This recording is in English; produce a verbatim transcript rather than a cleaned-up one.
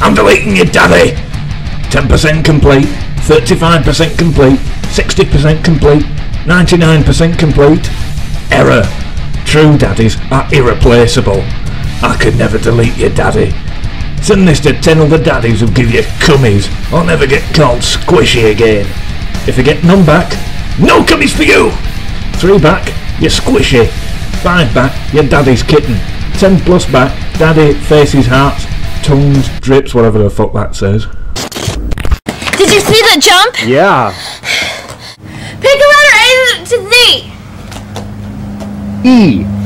I'm deleting your daddy. ten percent complete, thirty-five percent complete, sixty percent complete, ninety-nine percent complete. Error. True daddies are irreplaceable. I could never delete your daddy. Send this to ten other daddies who give you cummies. I'll never get called squishy again. If you get none back, no cummies for you. Three back, you're squishy. Five back, your daddy's kitten. Ten plus back, daddy faces hearts, tongues, drips, whatever the fuck that says. Did you see that jump? Yeah. Pick a letter A to Z. E.